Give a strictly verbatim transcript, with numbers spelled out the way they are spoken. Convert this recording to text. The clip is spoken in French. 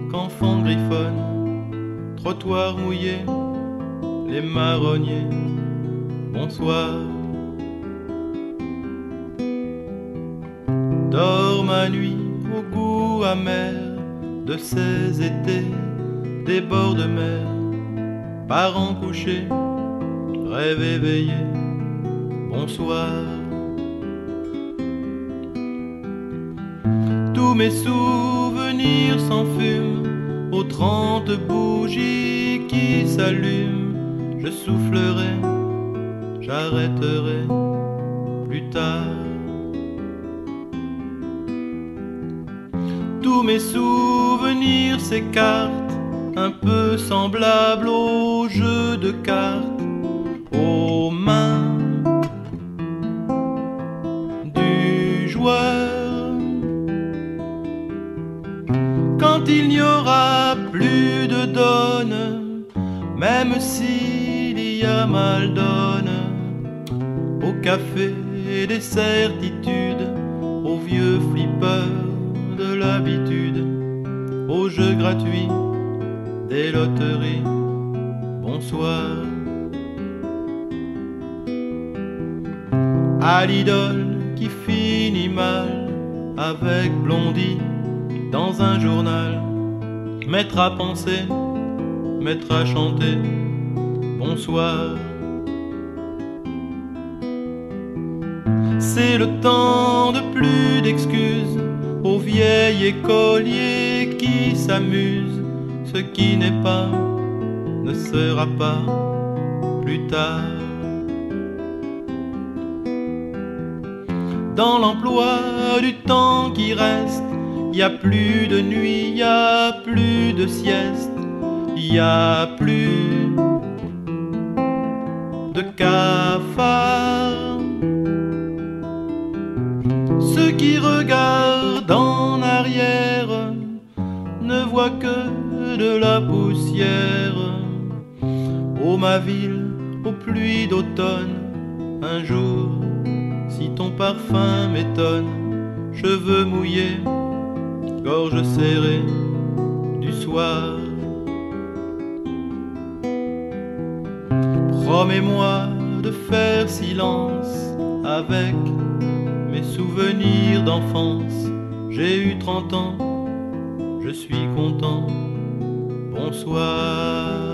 qu'enfant griffonne, trottoir mouillé, les marronniers, bonsoir. Dors ma nuit au goût amer de ces étés des bords de mer, parents couchés, rêve éveillé, bonsoir. Tous mes souvenirs s'enfument aux trente bougies qui s'allument. Je soufflerai, j'arrêterai plus tard. Tous mes souvenirs s'écartent, un peu semblables au jeu de cartes, aux mains du joueur. Quand il n'y aura plus de donne, même s'il y a mal donne, au café des certitudes, aux vieux flippers de l'habitude, aux jeux gratuits des loteries, bonsoir. À l'idole qui finit mal avec Blondie dans un journal, mettre à penser, mettre à chanter, bonsoir. C'est le temps de plus d'excuses au vieil écolier qui s'amuse. Ce qui n'est pas ne sera pas plus tard. Dans l'emploi du temps qui reste, y a plus de nuit, y a plus de sieste, y a plus de cafards. Ceux qui regardent en arrière ne voient que de la poussière. Ô ma ville, aux pluies d'automne, un jour, si ton parfum m'étonne, cheveux mouillés, gorge serrée du soir. Promets-moi de faire silence avec mes souvenirs d'enfance. J'ai eu trente ans, je suis content, bonsoir.